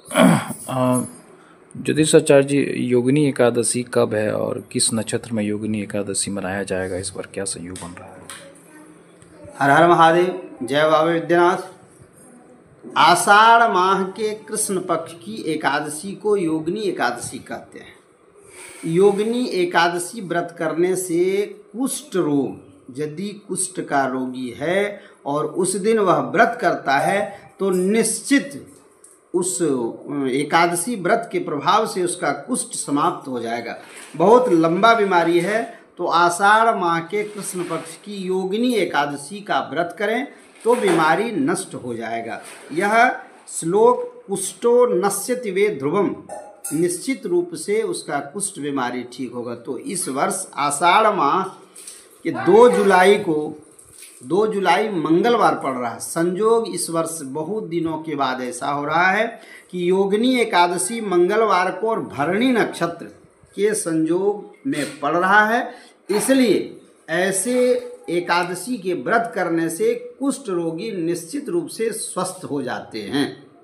ज्योतिषाचार्य जी, योगिनी एकादशी कब है और किस नक्षत्र में योगिनी एकादशी मनाया जाएगा? इस पर क्या संयोग बन रहा है? हर हर महादेव, जय बाबा विद्यानाथ। आषाढ़ माह के कृष्ण पक्ष की एकादशी को योगिनी एकादशी कहते हैं। योगिनी एकादशी व्रत करने से कुष्ठ रोग, यदि कुष्ठ का रोगी है और उस दिन वह व्रत करता है तो निश्चित उस एकादशी व्रत के प्रभाव से उसका कुष्ठ समाप्त हो जाएगा। बहुत लंबा बीमारी है तो आषाढ़ माह के कृष्ण पक्ष की योगिनी एकादशी का व्रत करें तो बीमारी नष्ट हो जाएगा। यह श्लोक कुष्ठो नश्यति वे ध्रुवम, निश्चित रूप से उसका कुष्ठ बीमारी ठीक होगा। तो इस वर्ष आषाढ़ माह के 2 जुलाई मंगलवार पड़ रहा है। संयोग इस वर्ष बहुत दिनों के बाद ऐसा हो रहा है कि योगिनी एकादशी मंगलवार को और भरणी नक्षत्र के संयोग में पड़ रहा है। इसलिए ऐसे एकादशी के व्रत करने से कुष्ठ रोगी निश्चित रूप से स्वस्थ हो जाते हैं।